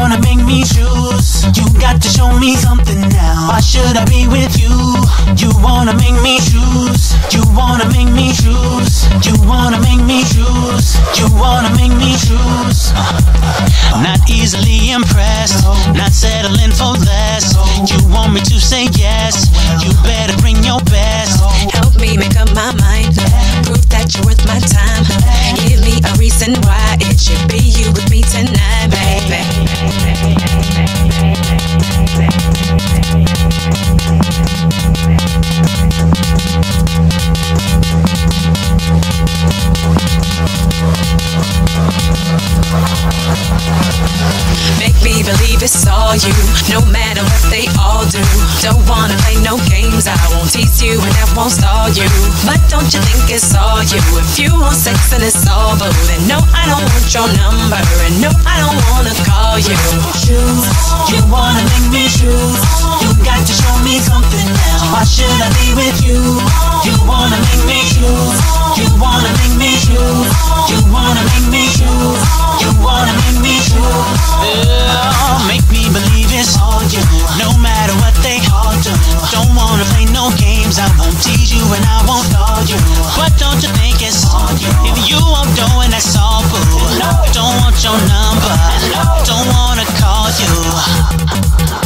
wanna make me choose. You got to show me something now. Why should I be with you? You wanna make me choose. You wanna make me choose. You wanna make me choose. You wanna make me choose. Not easily impressed, not settling for less. You want me to say yes, you better bring your best. Help me make up my mind, prove that you're worth my time. Give me a reason why it should be you with me tonight, baby. Make me believe it's all you, no matter what they all do. Don't wanna play no games, I won't tease you and I won't stall you. But don't you think it's all you? If you want sex and it's all boo, then no, I don't want your number, and no, I don't wanna call you. Choose, you wanna make me choose. You got to show me something now. Why should I be with you? You wanna make me choose. You wanna make me choose. You wanna make me choose. You wanna make me choose. Yeah, make me believe it's all you, no matter what they all do. Don't wanna play no games, I won't tease you and I won't call you. But don't you think it's all you? If you won't do it, that's all boo. Don't want your number, don't wanna call you.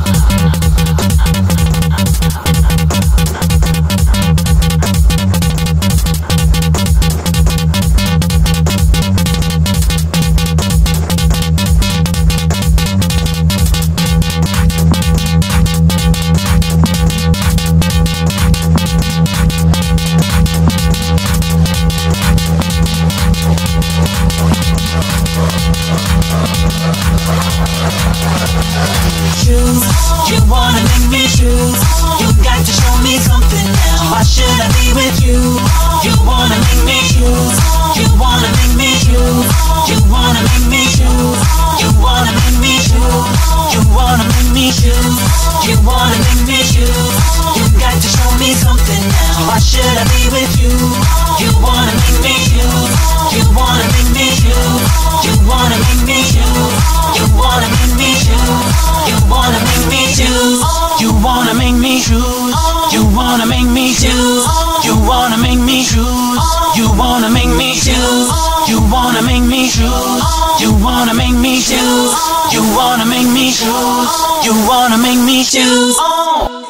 Choose, you wanna make me choose. You got to show me something now. Why should I be with you? You wanna make me choose. You wanna make me choose. You wanna make me choose. You wanna make me choose. You wanna make me choose. You wanna make me choose. You got to show me something now. Why should I be with you? You wanna make me choose. You wanna make me choose. You wanna make me choose. You wanna make me choose. You wanna make me choose. You wanna make me choose. You wanna make me choose. You wanna make me choose. You wanna make me choose. You wanna make me choose. You wanna make me choose. You wanna make me choose. You wanna make me choose.